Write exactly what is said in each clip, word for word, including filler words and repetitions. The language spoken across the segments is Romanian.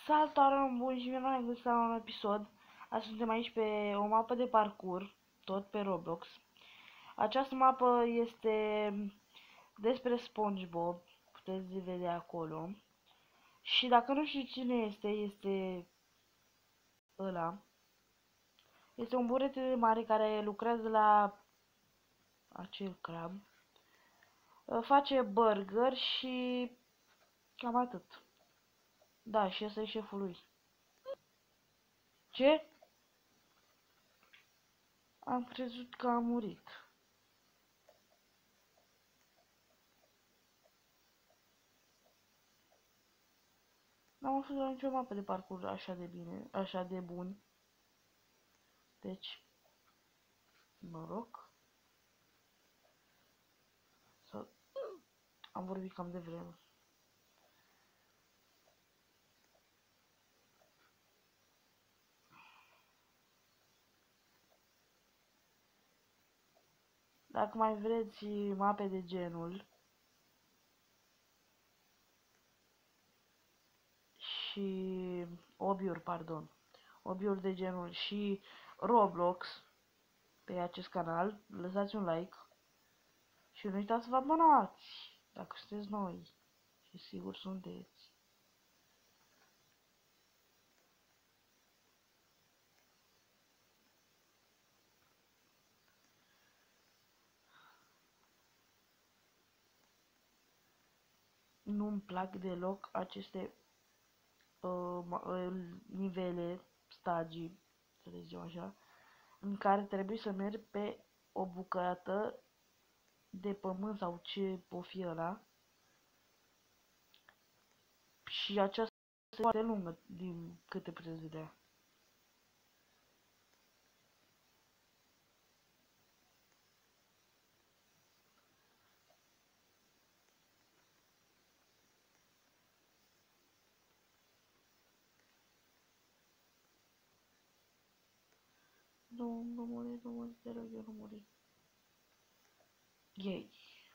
Salutare, bun și bine v-am găsit la un episod. Azi suntem aici pe o mapă de parcurs, tot pe Roblox. Această mapă este despre SpongeBob, puteți vedea acolo. Și dacă nu știu cine este, este ăla. Este un burete mare care lucrează la acel crab. Face burger și cam atât. Da, și ăsta e șeful lui. Ce? Am crezut că a murit. N-am fost la nicio mapă de parcurs așa de bine, așa de buni. Deci, noroc. Să... Am vorbit cam de vreme. Dacă mai vreți mape de genul și obiuri, pardon, obiuri de genul și Roblox pe acest canal, lăsați un like și nu uitați să vă abonați dacă sunteți noi și sigur sunteți. Nu-mi plac deloc aceste uh, nivele, stagii, să le zicem așa, în care trebuie să merg pe o bucată de pământ sau ce o fi ăla. Și aceasta este foarte lungă, din câte puteți vedea. Nu, nu muri, nu muri, te rog eu, nu muri. Yay.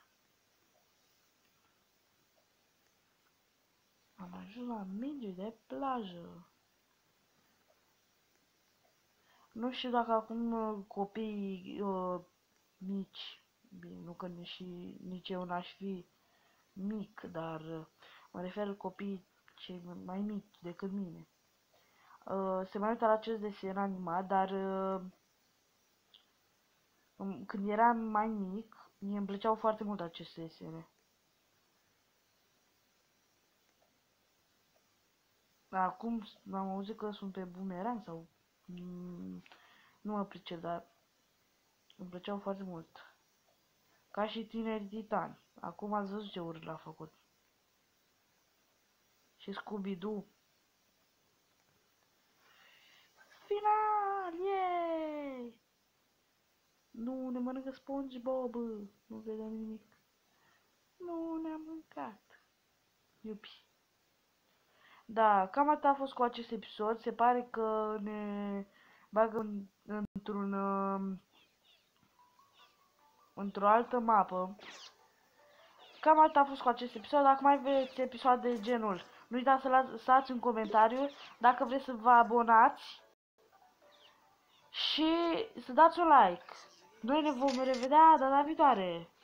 Am ajuns la minge de plajă. Nu știu dacă acum uh, copiii uh, mici, bine, nu că și nici eu n-aș fi mic, dar uh, mă refer la copiii cei mai mici decât mine. Uh, se mai uită la acest desen animat, dar uh, când eram mai mic, mie îmi plăceau foarte mult aceste desene. Acum am auzit că sunt pe Boomerang sau... Mm, nu mă pricep, dar îmi plăceau foarte mult. Ca și Tineri Titani. Acum ați văzut ce urât l-a făcut. Și Scooby-Doo. Final! Yay! Nu ne mănâncă SpongeBob. Nu vedem nimic. Nu ne-am mâncat. Iupi. Da, cam atât a fost cu acest episod. Se pare că ne bagă într-un într-o altă mapă. Cam atât a fost cu acest episod. Dacă mai vreți episoade de genul, nu uitați să lăsați un comentariu. Dacă vreți să vă abonați și să dați un like. Noi ne vom revedea data viitoare.